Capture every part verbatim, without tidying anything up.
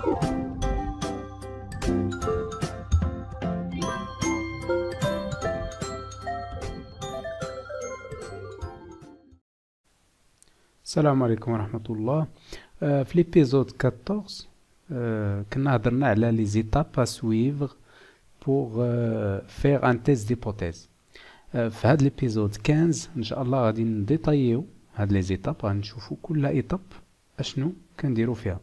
السلام عليكم ورحمة الله. آه في ليبيزود أربعطاش آه كنا هضرنا على لي زيتاب ا سويفغ بوغ آه فيغ ان تيست ديبوتيز. آه في هاد ليبيزود خمسطاش ان شاء الله غادي نديطايو هاد لي زيتاب، غادي نشوفو كل ايطاب اشنو كنديرو فيها.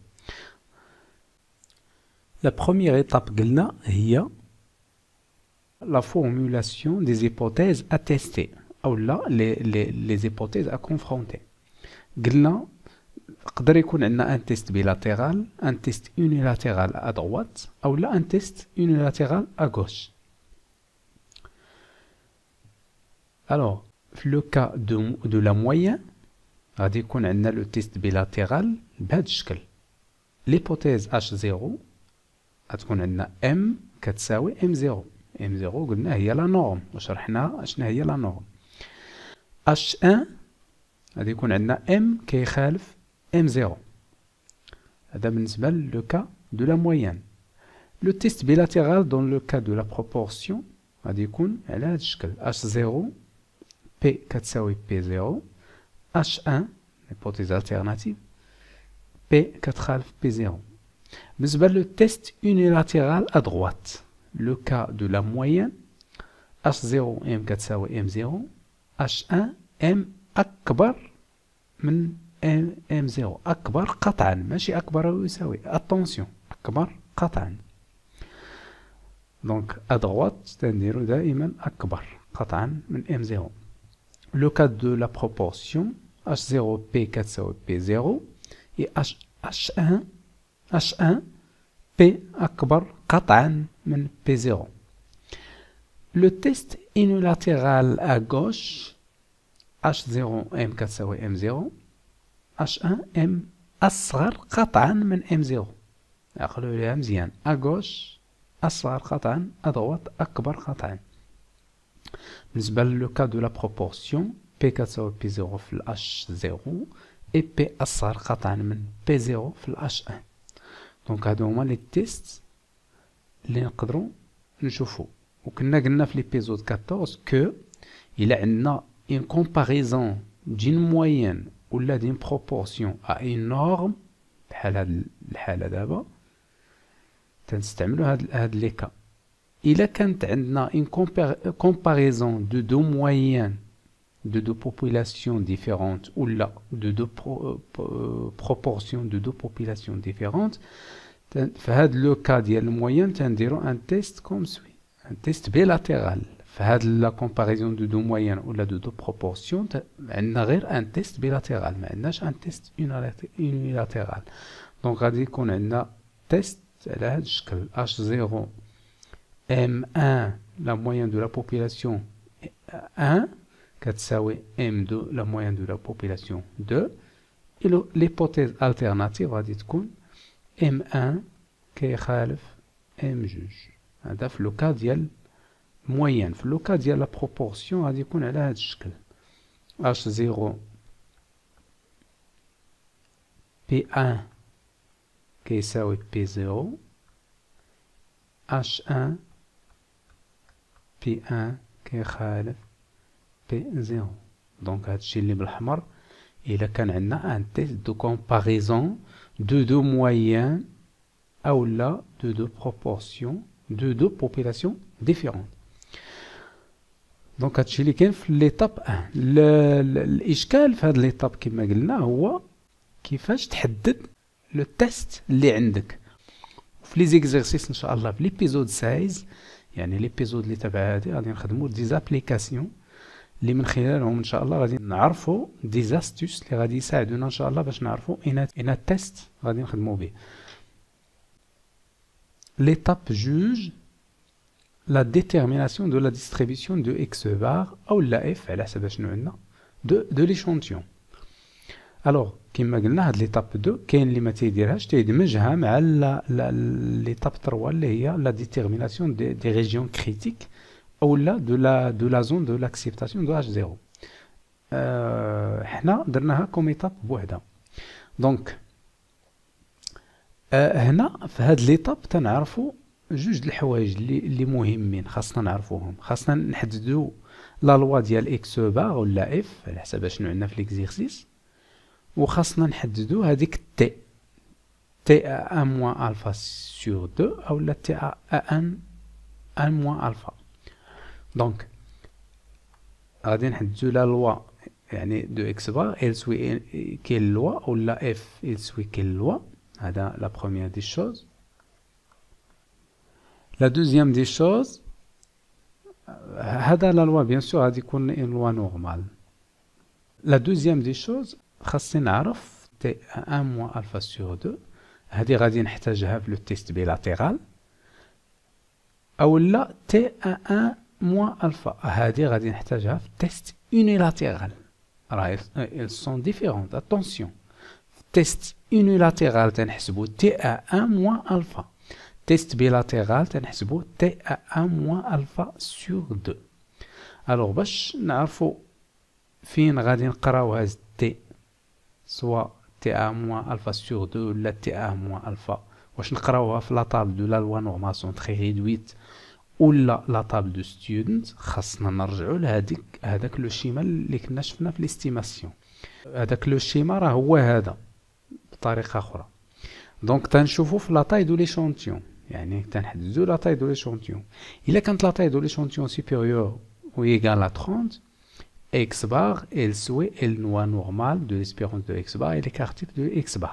لا بروميير ايطاب قلنا هي لا فورمولاسيون دي زيبوتيز ا تيستي او لا لي لي لي زيبوتيز ا كونفرونتي. قلنا يقدر يكون عندنا ان تيست بيلاتيرال، ان تيست يونيلاتيرال ا droite او لا ان تيست يونيلاتيرال ا gauche. alors في لو كا دو دو لا موين غادي يكون عندنا لو تيست بيلاتيرال بهذا الشكل. ليبوتيز اش صفر غتكون عندنا ام كتساوي ام صفر. ام صفر قلنا هي لا نورم وشرحنا اشنا هي لا نورم. اش واحد غادي يكون عندنا ام كيخالف ام صفر. هذا بالنسبة لو كا دو لا موين. لو تيست بيلاتيرال دون لو كا دو لا بروبورسيون غادي يكون على هذا الشكل. اش صفر بي كتساوي بي صفر، اش واحد ليبوتيز التيرناتيف بي كتخالف بي صفر. بالنسبة لو تيست يونيلاتيرال ا droite لو كا دو لا موين اش صفر ام كتساوي ام صفر، اش واحد ام أكبر من ام ام صفر، أكبر قطعا ماشي أكبر أو يساوي، اتونسيون أكبر قطعا. دونك أدغوات تنديرو دائما أكبر قطعا من ام صفر. لو كاد دو لا بروبورسيون اش صفر بي كتساوي بي صفر اي اش اش واحد اش واحد بي أكبر قطعا من بي صفر. لو تيست يونيلاتيرال ا gauche اش صفر ام كتساوي ام صفر، اش واحد ام أصغر قطعا من ام صفر. عقلوا عليها مزيان، ا gauche أصغر قطعا، ا droite أكبر قطعا. بالنسبة لو كا دو لا بروبورسيون بي كتساوي بي صفر في الاش صفر اي بي أصغر قطعا من بي صفر في الاش واحد. دونك هادو هما لي تيست اللي نقدروا نشوفو. وكنا قلنا في ليبيزود أربعطاش كو إلا عندنا une comparaison d'une moyenne ou là d'une proportion à une norme بحال هاد الحالة دابا تنستعملو هاد هاد لي كا. إلا كانت عندنا une comparaison de deux moyennes de deux populations différentes ou là de deux pro, euh, proportions de deux populations différentes في هاد لو كا ديال الموين تنديرو ان تيست كوم سوي، ان تيست بيلاتيرال. في هاد لا كومباريزون دو دو موين ولا دو دو بروبورسيون عندنا غير ان تيست بيلاتيرال، ما عندناش ان تيست يونيلاتيرال. دونك غادي يكون عندنا تيست على هاد الشكل اش صفر ام واحد لا موين دو لا بوبولاسيون واحد كتساوي ام اثنين لا موين دو لا بوبولاسيون اثنين. إلو ليبوتيز التيرناتيف غادي تكون ام واحد كيخالف ام جوج. هذا في لو كا ديال موين. في لو كا ديال لا بروبورسيون غادي يكون على هذا الشكل اش صفر بي واحد كيساوي بي صفر، اش واحد بي واحد كيخالف بي صفر. دونك هادشي اللي بالاحمر الا كان عندنا ان تيست دو كومباريزون دو دو موين او لا دو دو بروبورسيون دو دو بوبولاسيون ديفيرونت. دونك هادشي اللي كاين في ليطاب واحد. الاشكال في هاد ليطاب كما قلنا هو كيفاش تحدد لو تيست اللي عندك. في لي زيكزارسيس ان شاء الله في ليبيزود ستة عشر يعني ليبيزود اللي تبع هادي غادي نخدمو دي زابليكاسيون اللي من خلالهم ان شاء الله غادي نعرفوا دي زاستوس اللي غادي يساعدونا ان شاء الله باش نعرفوا اين اين تيست غادي نخدمو به. ليطاب جوج la détermination de la distribution de x bar ou la f على حسب شنو عندنا de de l'échantillon. alors كما قلنا هاد ليطاب اثنين كاين اللي ما تيديرهاش تيدمجها مع ليطاب ثلاثة اللي هي la détermination des des régions critiques ou la de la de la zone de l'acceptation de h صفر. euh, حنا درناها كوم ايطاب بوحدها. دونك آه هنا في هاد ليطاب تنعرفوا جوج د الحوايج اللي اللي مهمين خاصنا نعرفوهم. خاصنا نحددوا لا لوا ديال اكس بار ولا اف على حسب شنو عندنا في ليكزيرسيس، وخاصنا نحددوا هذيك تي تي ا ان موان الفا سور دو او لا تي ا ان ان موان الفا. دونك غادي نحددوا لا لوا يعني دو اكس بار ال سوي كيل لوا ولا اف ال سوي كيل لوا. هذا لا بروميير دي شوز. لا دوزيام دي شوز هذا لا لوا بيان سور غادي يكون ان لوا نورمال. لا دوزيام دي شوز خاصني نعرف تي ان موان الفا سور دو، هذه غادي نحتاجها في لو تيست بيلاتيرال، او لا تي ان موان الفا هذه غادي نحتاجها في تيست يونيلاتيرال. راه ils sont différentes. attention في تيست يونيلاتيرال تنحسبوا تي ان موان الفا، تيست بيلاتيرال تنحسبوا تي ان موان الفا سور دو. الوغ باش نعرفوا فين غادي نقراو هاد تي، سوا تي ان موان الفا سور دو ولا تي ان موان الفا، واش نقراوها في لا طابل دو لا لوا نورماسيون تري ريدويت ولا لا طابل دو ستودنت، خاصنا نرجعوا لهذيك هذاك لو شيما اللي كنا شفنا في ليستيماسيون. هذاك لو شيما راه هو هذا بطريقه اخرى. دونك تنشوفوا في لا طاي دو ليشونتيون، يعني تنحددوا لا طاي دو ليشونتيون. الا كانت لا طاي دو ليشونتيون سوبيريور و ايغال ا ثلاثين، x bar est le souhait et le noix normal de l'espérance de x bar et l'écart type de x bar.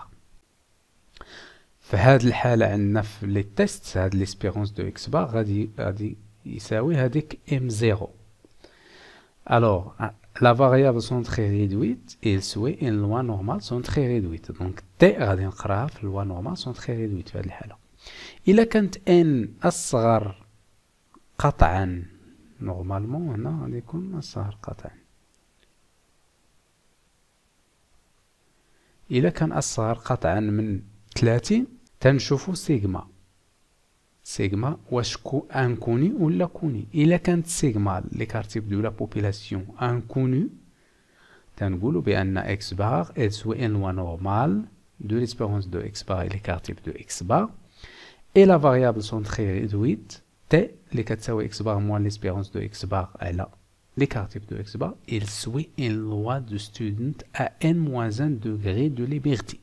في هذه الحالة عندنا في لي تيست هاد l'espérance de x bar غادي غادي يساوي هذيك m zéro. Alors la variable sont très réduites et le souhait et le noix normal sont très réduites. donc t غادي نقراها في النوع normal sont très réduites في هذه الحالة. إلا كانت n أصغر قطعا نورمالمون هنا غادي يكون أصغر قطعا. إلا كان أصغر قطعا من ثلاثين تنشوفو سيغما. سيغما واش كو انكوني ولا كوني. إلا كانت سيغما ليكارتيب دو لا بوبيلاسيون انكوني تنقولو بأن إكس بار elle suit un loi normale de l'espérance de x bar et l'écart type de x bar et la variable sont très réduites t اللي كتساوي x bar moins l'espérance de x bar على l'écart type de x bar il suit une loi de student à n moins un degré de liberté.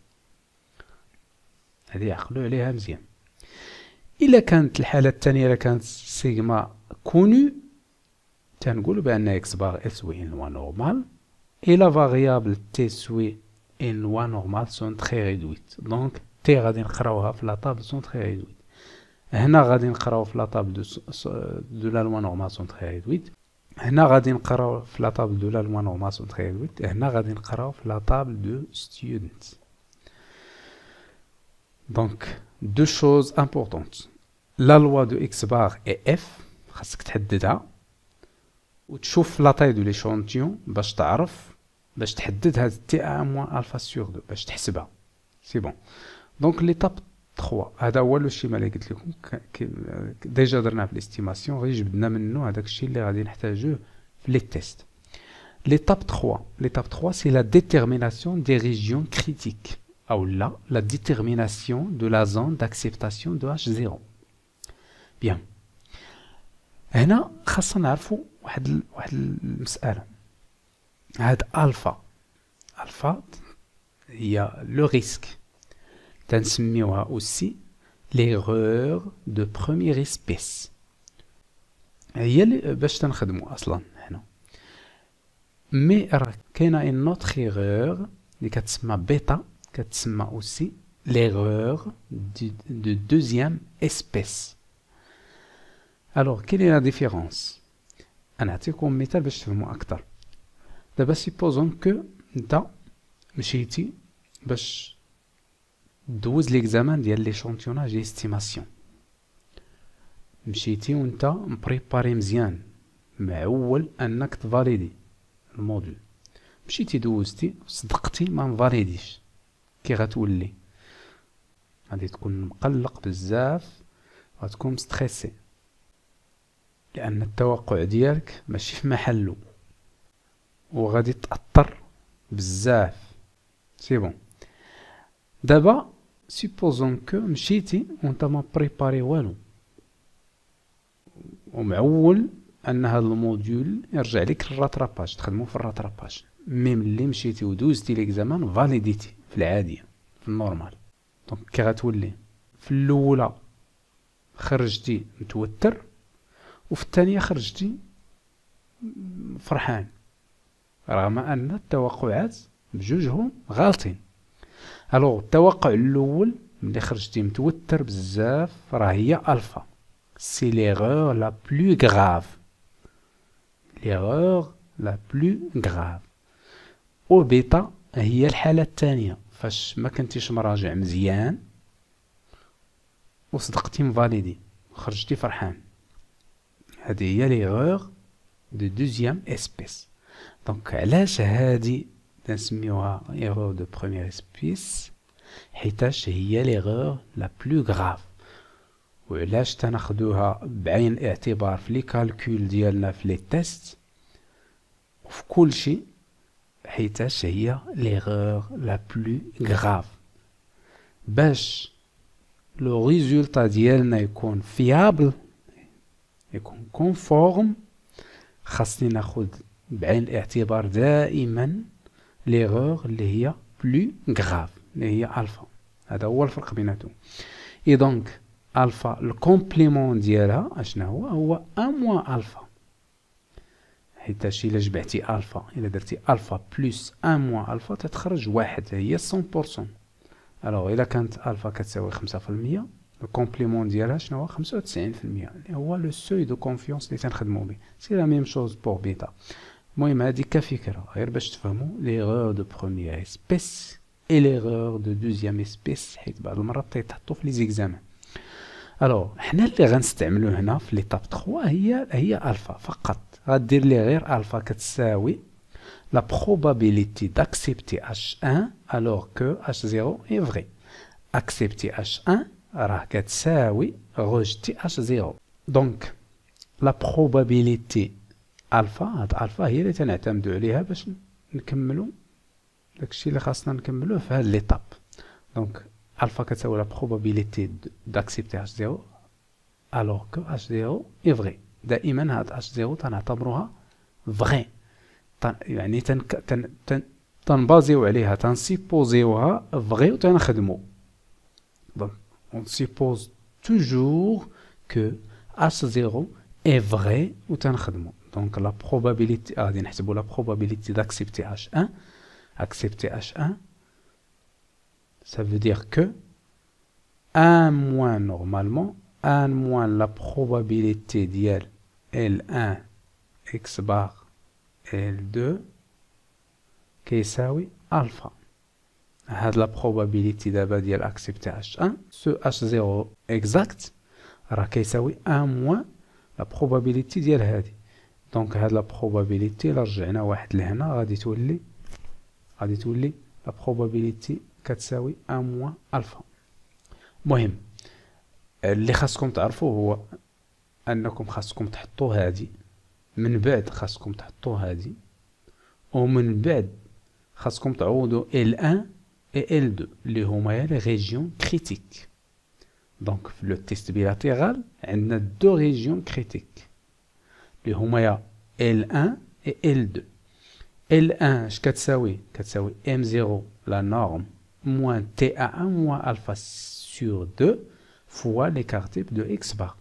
هذه عقلوا عليها مزيان. إلا كانت الحالة الثانية إلا كانت سيغما كوني تنقولوا بأن x bar elle suit une loi normale et la variable t suit une loi normale sont très réduites. donc t غادي نقراوها في لا طابل sont très réduites. هنا غادي نقراو في لا طابل دو دو لا لوا نورمال سون تري ريدويت. هنا غادي نقراو في لا طابل دو لا لوا نورمال سون تري ريدويت. هنا غادي نقراو في لا طابل دو ستودنت. دونك دو شوز امبورطونت، لا لوا دو اكس بار اي اف خاصك تحددها وتشوف لا طاي دو ليشونتيون باش تعرف باش تحدد هاد تي ان موان الفا سور دو باش تحسبها. سي بون. دونك ليطاب ثلاثة هذا هو لو شيما اللي قلت لكم ديجا درنا في الاستيماسيون غير جبدنا منه هذاك الشيء اللي غادي نحتاجوه في لي تيست. ليطاب ثلاثة ليطاب ثلاثة سي لا ديتيرميناسيون دي ريجيون كريتيك او لا لا ديتيرميناسيون دو لا زون داكسبتاسيون دو اش صفر. بيان هنا خاصنا نعرفوا واحد ال... واحد المساله. هاد الفا الفا هي لو ريسك تنسميوها اوسي ليغور دو بروميير اسبيس. هي اللي باش تنخدموا اصلا هنا. مي راه كاينه ان اوتر ايغور اللي كتسمى بيتا كتسمى اوسي ليغور دو دوزيام اسبيس. الوغ كاين لا ديفيرونس. انا نعطيكم مثال باش تفهموا اكثر. دابا سيبوزون كو نتا مشيتي باش دوز ليكزامان ديال ليشونتيوناج ديال استيماسيون، مشيتي وانت مبريباري مزيان معول انك تفاليدي الموديل، مشيتي دوزتي صدقتي ما مفاليديش، كي غتولي غادي تكون مقلق بزاف، غتكون مستريسي لان التوقع ديالك ماشي في محلو وغادي تاثر بزاف. سي بون. دابا سيبوزون كو مشيتي وانت ما بريباري والو ومعول ان هذا الموديول يرجع لك للراتراباج تخدمو في الراتراباج مي ملي مشيتي ودوزتي ليكزامان فاليديتي في العاديه في النورمال. دونك كي غتولي في الاولى خرجتي متوتر وفي الثانيه خرجتي فرحان رغم ان التوقعات بجوجهم غالطين. الوغ التوقع الاول ملي خرجتي متوتر بزاف راه هي الفا، سي ليغور لا بلو غراف، ليغور لا بلو غراف. و بيتا هي الحالة الثانية فاش ما كنتيش مراجع مزيان وصدقتي مفاليدي خرجتي فرحان، هذه هي ليغور دو دوزيام اسبيس. دونك علاش هادي تنسميوها ايغور دو بروميير اسبيس؟ حيتاش هي ليغور لا بلو غراف. وعلاش تناخدوها بعين الاعتبار في لي كالكول ديالنا في لي تيست وفي كل شيء؟ حيتاش هي ليغور لا بلو غراف. باش لو ريزولتا ديالنا يكون فيابل يكون كونفورم خاصني ناخد بعين الاعتبار دائما ليغور اللي هي بلو غراف اللي هي الفا. هذا هو الفرق بيناتهم. اي دونك الفا الكومبليمون ديالها اشنا هو هو ان موان الفا، حيتاش الا جمعتي الفا الا درتي الفا بلس ان موان الفا تتخرج واحد هي مية بالمية. الوغ الا كانت الفا كتساوي خمسة في المية الكومبليمون ديالها شنو هو خمسة وتسعين في المية اللي هو لو سوي دو كونفيونس اللي تنخدمو به. سي لا ميم شوز بور بيتا. المهم هادي كفكرة غير باش تفهموا ليغور دو بروميير اسبيس اي ليغور دو دوزيام اسبيس، حيت بعض المرات تيتحطوا في لي زيكزامان. الوغ حنا اللي غنستعملو هنا في ليطاب ثلاثة هي هي الفا فقط. غدير لي غير الفا كتساوي لا probabilité d'accepter H un alors que H zéro est vrai. accepter H un راه كتساوي rejeter H zéro. دونك لا probabilité الفا هاد الفا هي اللي تنعتمدو عليها باش نكملو داكشي اللي خاصنا نكملوه في هاد ليطاب. دونك الفا كتساوي لا probabilité d'accepter H zéro alors que H zéro est vrai. دائما هاد H zéro تنعتبروها vrai، يعني تن تن تن تنبازيو عليها تنسيبوزيوها فغي و تنخدمو. دونك اون سيبوز توجور كو H zéro est vrai و تنخدمو. دونك لا probabilité غادي نحسبو لا probabilité d'accepter H un. accepter H un ça veut dire que un moins normalement un moins la probabilité ديال L un x bar L deux كيساوي الفا. هاد لا probabilité دابا ديال accepter H un سو H zéro exact راه كيساوي un moins لا probabilité ديال هادي. دونك هاد لا probabilité الا رجعنا واحد لهنا غادي تولي غادي تولي لا probabilité كتساوي un moins الفا. مهم اللي خاصكم تعرفوه هو انكم خاصكم تحطوا هادي من بعد خاصكم تحطوا هادي ومن بعد خاصكم تعوضوا L un et L deux اللي هما لي ريجيون كريتيك. دونك في لو تيست بيلاتيرال عندنا دو ريجيون كريتيك اللي هما L un et L deux. L un اش كتساوي؟ كتساوي M zéro la norme moins T A un moins alpha sur deux fois l'écart type de x bar.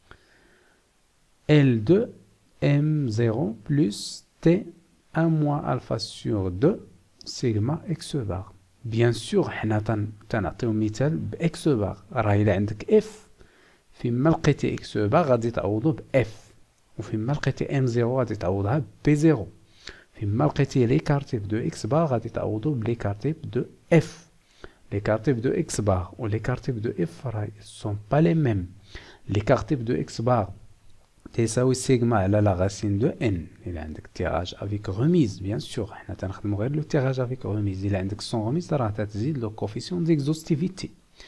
L deux M zéro plus T un moins alpha sur deux sigma x bar. Bien sûr حنا تنعطيو مثال ب x bar. راه إلا عندك f فيما لقيتي x bar غادي تعوضو ب f وفيما لقيتي M zéro غادي تعوضها ب B zéro. فيما لقيتي l'écart type de x bar غادي تعوضو ب l'écart type de f. L'écart type de x bar ou l'écart type de f ne sont pas les mêmes. L'écart type de x bar تساوي sigma على la racine de n. إلا عندك tirage avec remise bien sûr حنا تنخدمو غير لو tirage avec remise. إلا عندك sans remise راه تزيد لو coefficient d'exhaustivité.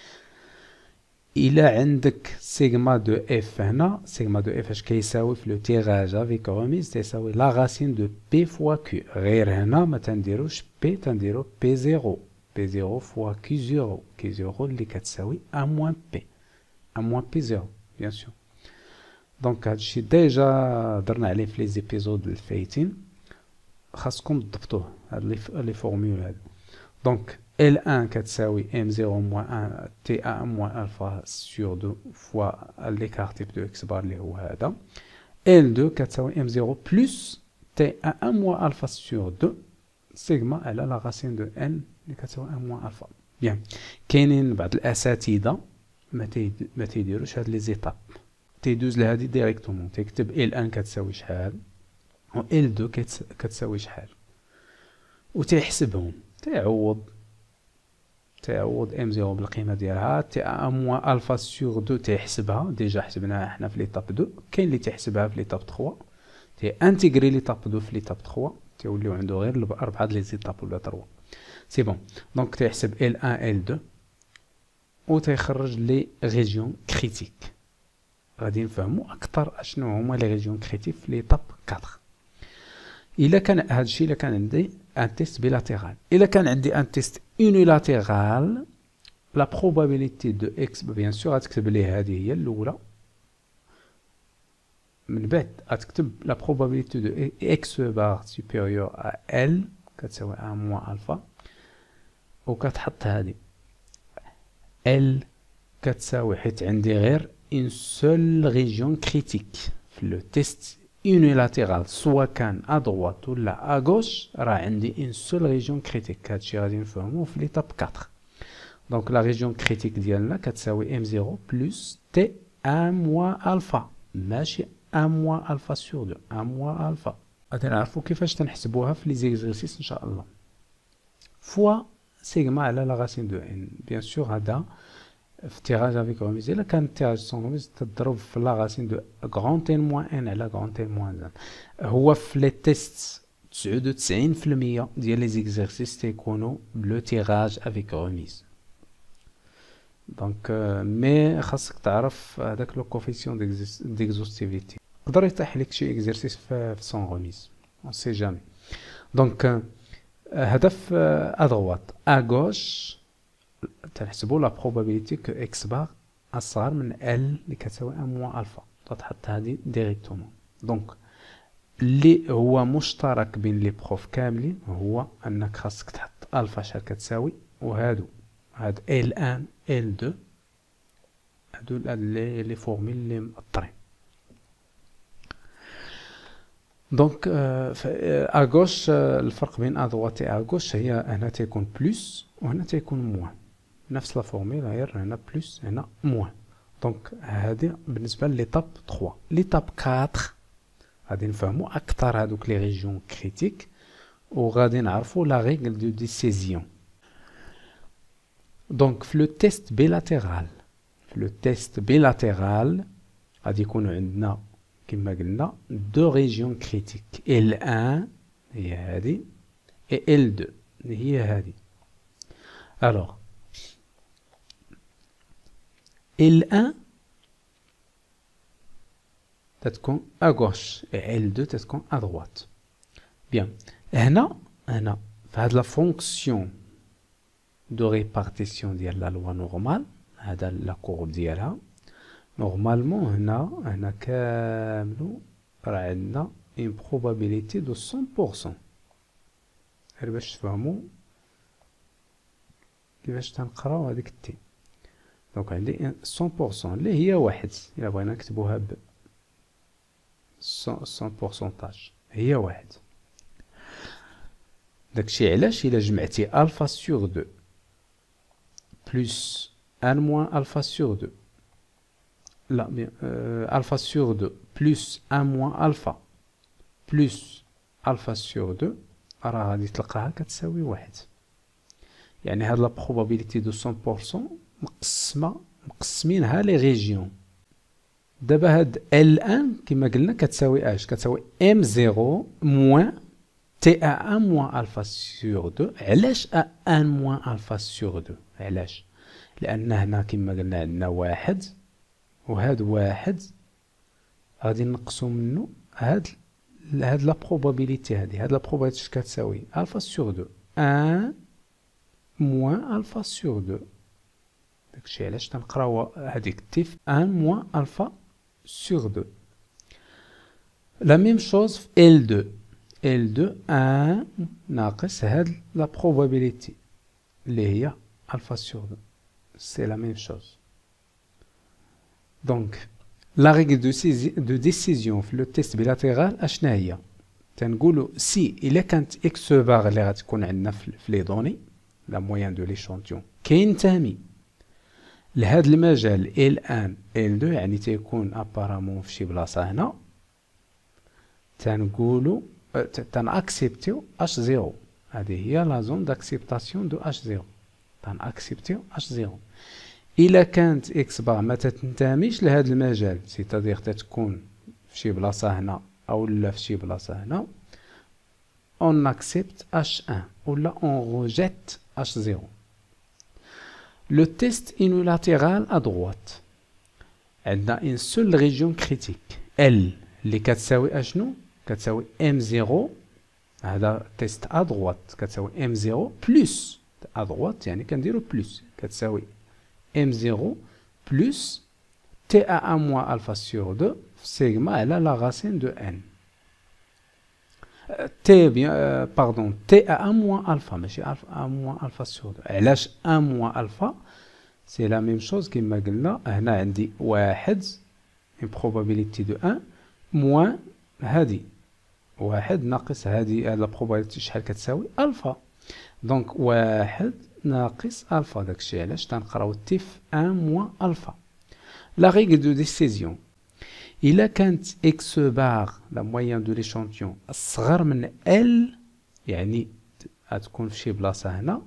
إلا عندك sigma de f هنا sigma de f اش كيساوي في لو tirage avec remise تساوي la racine de p fois q. غير هنا ما تنديروش p تنديرو p zéro. بي زيرو فوا كي زيرو كي زيرو اللي كتساوي أ موان بي أ موان بي زيرو بيان سور. دونك هادشي ديجا درنا عليه في لي زيبيزود الفايتين، خاصكم تضبطوه هاد لي فورمول هادو. دونك إل واحد كتساوي إم زيرو موان واحد تي أ موان ألفا سور دو فوا ليكار تيب دو إكس بار اللي هو هذا. إل اثنين كتساوي إم زيرو بلس تي أ موان ألفا سور دو سيغما على لا غاسين دو إن اللي كتساوي أ موان ألفا. بيان، كاينين بعض الأساتذة ما تيد ما تيديروش هاد لي زيتاب، تيدوز لهادي ديريكتومون، تيكتب إل واحد كتساوي شحال و إل اثنين كتساوي شحال و تيحسبهم، تيعوض تيعوض إم زيرو بالقيمة ديالها، تي أ موان ألفا سور دو تيحسبها، ديجا حسبناها حنا في ليطاب اثنين، كاين اللي تيحسبها في ليطاب ثلاثة، تي انتيغري ليطاب اثنين في ليطاب ثلاثة، تيوليو عنده غير أربعة د لي زيتاب ولا ثلاثة. سي بون، دونك تيحسب إل واحد إل اثنين و تيخرج لي ريجيون كريتيك. غادي نفهمو أكثر اشنو هما لي ريجيون كريتيك في ليطاب أربعة. إلا كان هادشي إلا كان عندي ان تيست بيلاتيرال، إلا كان عندي ان تيست يونيلاتيرال لا بروبابيليتي دو اكس بيان سور غتكتب ليه هذه هي الأولى، من بعد غتكتب لا بروبابيليتي دو اكس بار سوبيريور ا ال كتساوي أ موان ألفا، و كتحط هذه ال كتساوي حيت عندي غير اون سول ريجيون كريتيك في لو تيست يونيلاتيرال، سوا كان ا droite ولا ا gauche راه عندي اون سول ريجيون كريتيك. هادشي غادي نفهموه في ليطاب أربعة. دونك لا ريجيون كريتيك ديالنا كتساوي ام زيرو بلس تي أ موان ألفا، ماشي أ موان ألفا سور دو، أ موان ألفا. غادي نعرفو كيفاش تنحسبوها في لي زيكزارسيس ان شاء الله. فوا سيغما على لا غاسين دو ان، بيان سور هذا في تيراج افيك روميز. الا كان تيراج سون روميز تضرب في لا غاسين دو غران تين موان ان على غران تين موان ان. هو في لي تيست تسعود وتسعين في المية ديال لي زيكزارسيس تيكونوا بلو تيراج افيك روميز. دونك مي خاصك تعرف هذاك لو كوفيسيون ديكزوستيفيتي، يقدر يطيح لك شي اكزرسيس في سون روميز، اون سي جامي. دونك هدف ا droite ا gauche تنحسبوا لا بروبابيليتي كو اكس بار اصغر من ال اللي كتساوي أ موان ألفا، تحط هذه ديريكتومون. دونك اللي هو مشترك بين لي بروف كاملين هو انك خاصك تحط الفا شحال كتساوي، وهادو هاد إل واحد إل اثنين هادو لي لي فورميل اللي مأطرين. دونك ا غوش الفرق بين ا droite و ا غوش هي هنا تيكون بلس وهنا تيكون موان، نفس لا فورميل غير هنا بلس هنا موان. دونك هذه بالنسبه ليطاب ثلاثة. ليطاب أربعة غادي نفهمو اكثر هادوك لي ريجيون كريتيك وغادي نعرفو لا ريغل دو ديسيزيون. دونك في لو تيست بيلاتيرال في لو تيست بيلاتيرال غادي يكونوا عندنا كما قلنا دو ريجيون كريتيك، إل واحد هي هذه و إل اثنين هي هذه. الوغ إل واحد تتكون ا غوش و إل اثنين تتكون ا droite. بيان، هنا هنا في هاد لا فونكسيون دو ريبارتيسيون ديال لا لوا نورمال، هذا لا كورب ديالها نورمالمون هنا هنا كاملو راه عندنا اون بروبابيليتي دو مية بالمية. غير باش تفهمو كيفاش تنقراو هذيك التي. دونك عندي مية بالمية اللي هي واحد، الا بغينا نكتبوها ب مية بورسونتاج هي واحد. داكشي علاش الا جمعتي الفا سور اثنين بلس ان موان الفا سور اثنين، لا بيان آه الفا سور اثنين بلس ان موان الفا بلس الفا سور اثنين راه غادي تلقاها كتساوي واحد. يعني هاد لا بروبابيليتي دو مية بالمية مقسمه مقسمينها لي ريجيون. دابا هاد إل واحد كما قلنا كتساوي اش؟ كتساوي ام زيرو موان تي ا موان الفا سور اثنين. علاش ا واحد موان الفا سور اثنين؟ علاش؟ لان هنا كما قلنا عندنا واحد وهاد واحد غادي نقصو منه هاد هاد لا بروبابيليتي هادي. هاد لا بروبابيليتي اش كتساوي؟ الفا سور اثنين واحد moins alpha sur deux. داكشي علاش تنقراو هذيك تيف un moins alpha sur deux. La même chose في L deux. L deux un ناقص هاد la probabilité اللي هي alpha sur deux. C'est la même chose. Donc la règle de, de décision في le test bilatéral اشنا هي؟ تنقولوا سي إلا كانت اكس باغ اللي غتكون عندنا في لي دوني لا موين دو ليشانتيون كينتمي لهذا المجال إل واحد إل اثنين يعني تيكون ابارامون في شي بلاصه هنا، تنقولوا تنأكسبتيو اش صفر. هذه هي لا زون داكسبتاسيون دو اش صفر. تنأكسبتيو اش صفر. الا كانت اكس باغ ما تنتميش لهذا المجال، سيتادير تتكون في شي بلاصه هنا او لا في شي بلاصه هنا، on accepte اش واحد ولا on rejette اش صفر. Le test unilatéral à droite عندنا une seule région critique L اللي كتساوي اشنو؟ كتساوي M zéro. هذا تيست à droite كتساوي M zéro plus à droite يعني كنديرو plus كتساوي M zéro plus T à un moins alpha sur deux sigma على la racine de N. T bien euh, pardon T à un moins alpha ماشي alpha un moins alpha sur deux. علاش un moins alpha؟ c'est la même chose كما قلنا هنا عندي واحد une probabilité de un moins هذه واحد ناقص هذه la probabilité شحال كتساوي الفا. دونك واحد ناقص الفا. داكشي علاش تنقراو تيف un moins الفا. la règle de décision إلا كانت x bar la moyenne de l'échantillon أصغر من L يعني غتكون في شي بلاصة هنا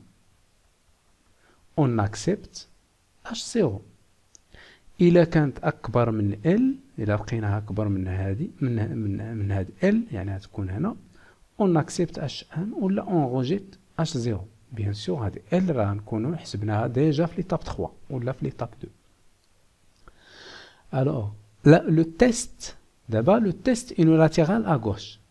on accepte اش صفر. إلا كانت أكبر من L إلا لقيناها أكبر من هذه من من من هاد L يعني غتكون هنا on accepte اش واحد ولا on rejette اش صفر. بيان سور هاد L راه نكونو حسبناها ديجا في ليطاب ثلاثة ولا في ليطاب اثنين. Alors là, le test, d'abord le test unilatéral à gauche.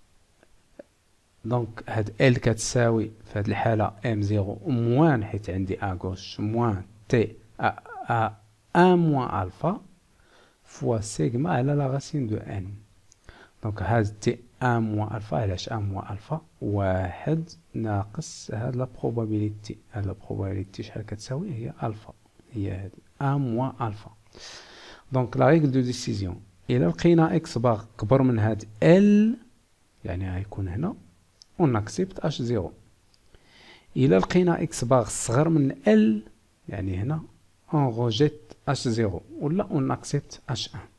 Donc, هاد L كتساوي في هاد الحالة M zéro moins حيت عندي à gauche moins T à, à un moins alpha fois sigma على la racine de N. Donc, هاد T un moins alpha علاش un moins alpha واحد ناقص هاد la probabilité. هاد la probabilité شحال كتساوي هي alpha هي هادي un moins alpha. دونك لا ريغل دو ديسيزيون إلا لقينا إكس باغ كبر من هاد إل يعني غيكون هنا اون اكسبت اش صفر. إلا لقينا إكس باغ صغر من إل يعني هنا اون روجيت اش صفر ولا اون اكسبت اش واحد.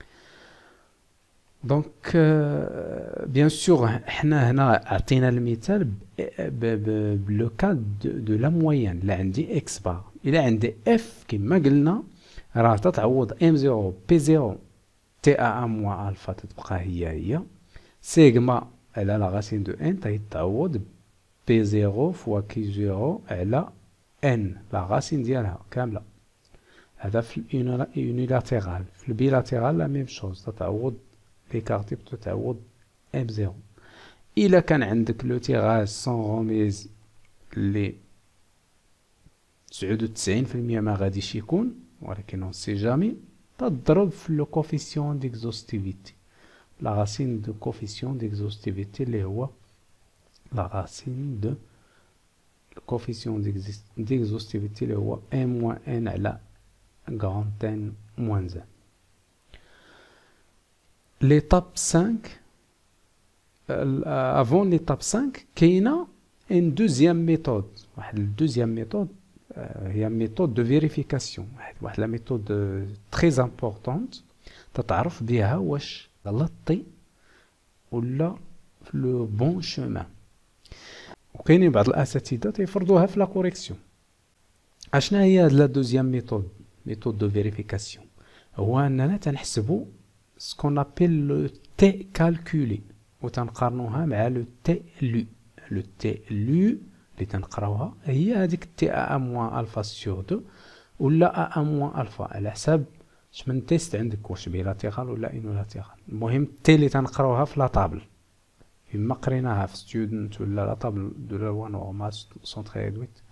دونك بيان سور حنا هنا عطينا المثال بلو كاد دو لا موين. لا عندي إكس باغ إلا عندي إف كما قلنا راه تتعوض M zéro P zéro T à un moins alpha تتبقى هي هي سيغما على لا غاسين دو N تيتعوض P zéro fois Q zéro على N لا غاسين ديالها كاملة. هذا في اليونيلاتيرال. في البيلاتيرال لا ميم شوز تتعوض ليكارتيب تتعوض M zéro. إلا كان عندك لو تيراج سون غوميز اللي تسعود وتسعين في المية ما غاديش يكون ولكن on sait jamais تضرب في لو كوفيسيون ديكزوستيفيتي لا راسين دو كوفيسيون ديكزوستيفيتي اللي هو لا راسين دو كوفيسيون ديكزوستيفيتي اللي هو M moins N على grand N moins un. l'étape cinq avant l'étape cinq كاينه une deuxième méthode. واحد الدوزيام ميثود هي ميثود دو فيريفيكاسيون. واحد لا ميثود تري امبورطونت تتعرف بها واش غلطتي ولا في لو بون شومان. وكاينين بعض الاساتذه تيفرضوها في لا كوريكسيون. اشنا هي هاد لا دوزيام ميثود ميثود دو فيريفيكاسيون؟ هو اننا تنحسبوا سكون ابيل لو تي كالكولي وتنقارنوها مع لو تي لو. لو تي لو اللي تنقراوها هي هذيك تي ا موان الفا سور دو ولا ا موان الفا على حساب اش من تيست عندك واش بيلاتيرال ولا يونيلاتيرال. المهم تي اللي تنقراوها في لا طابل فيما قريناها في ستودنت ولا لا طابل دو لا لوا نورمال مية وثمانية وثمانين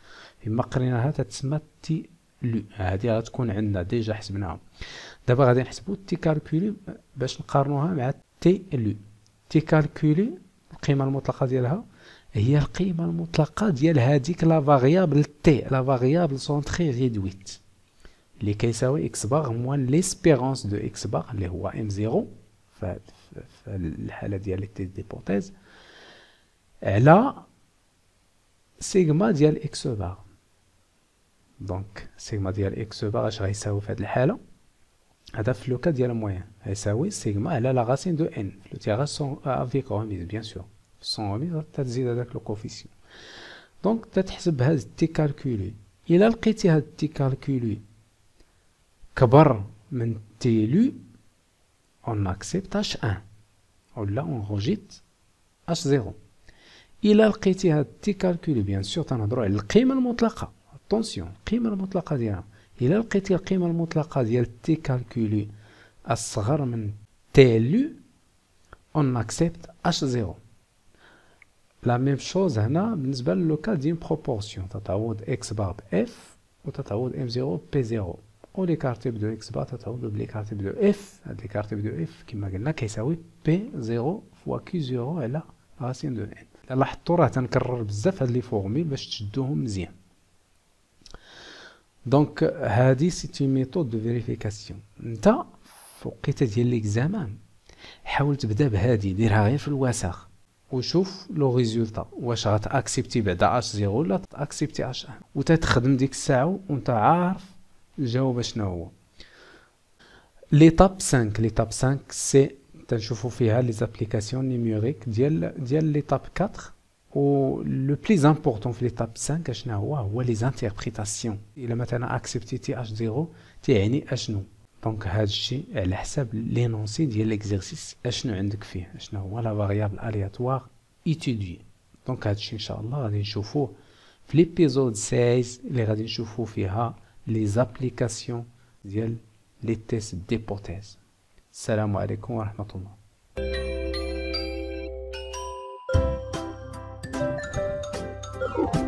فيما قريناها تتسمى تي لو. هادي غتكون عندنا ديجا حسبناها. دابا غادي نحسبو تي كالكولي باش نقارنوها مع تي لو. تي كالكولي القيمة المطلقة ديالها هي القيمة المطلقة ديال هاديك لا فاريابل تي، لا فاريابل سونطري ريدويت اللي كيساوي اكس باغ موان ليسبيرونس دو اكس باغ اللي هو ام زيرو في الحالة ديال لي تيست ديبوتيز على سيغما ديال اكس باغ. دونك سيغما ديال اكس باغ اش غيساوي في هاد الحالة؟ هذا في لو كا ديال موين غيساوي سيغما على لا راسين دو ان في لو تيراج سون افيك روميز بيان سور. سون روميز تزيد هذاك لو كوفيسيون. دونك تتحسب هاد تي كالكولي. إلا لقيتي هاد تي كالكولي كبر من تي لو اون اكسبت اش ان ولا اون روجيت اش زيرو. إلا لقيتي هاد تي كالكولي بيان سور تنهضرو على القيمة المطلقة، اتونسيون القيمة المطلقة ديالها. إلا لقيتي القيمة المطلقة ديال تي كالكولي أصغر من تي لو اون اكسبت اش زيرو. لا ميم شوز هنا بالنسبة لو كا ديال بروبورسيون تتعوض اكس بار باف وتتعوض ام زيرو بي زيرو و ليكارتيب دو اكس بار تتعوض بليكارتيب دو اف. هاد ليكارتيب دو اف كما قلنا كيساوي بي زيرو فوا كيو زيرو على راسين دو ان. لاحظتو راه تنكرر بزاف هاد لي فورميل باش تشدوهم مزيان. دونك هادي سيت اون ميثود دو فيريفيكاسيون. نتا في وقيته ديال ليكزامان حاول تبدا بهادي ديرها غير في الوسخ وشوف لو ريزولتا واش غتاكسبتي بعدا اش زيرو ولا تاكسبتي اش ان وتتخدم ديك الساعه وانت عارف الجواب شنو هو. ليطاب خمسة ليطاب خمسة سي تنشوفوا فيها لي زابليكاسيون نيميريك ديال ديال ليطاب أربعة. و لو بليز امبورطون في ليطاب خمسة شنو هو هو لي زانتربريتاسيون. الا مثلا اكسبتيتي اش زيرو تيعني اشنو. دونك هذا الشيء على حساب لينونسي ديال ليكزيرسيس اشنو عندك فيه، اشنو هو لا فاريابل الياتوار ايتودي. دونك هذا الشيء ان شاء الله غادي نشوفوه في ليبيزود ستة عشر اللي غادي نشوفو فيها لي زابليكاسيون ديال لي تيست ديبوتيز. السلام عليكم ورحمة الله.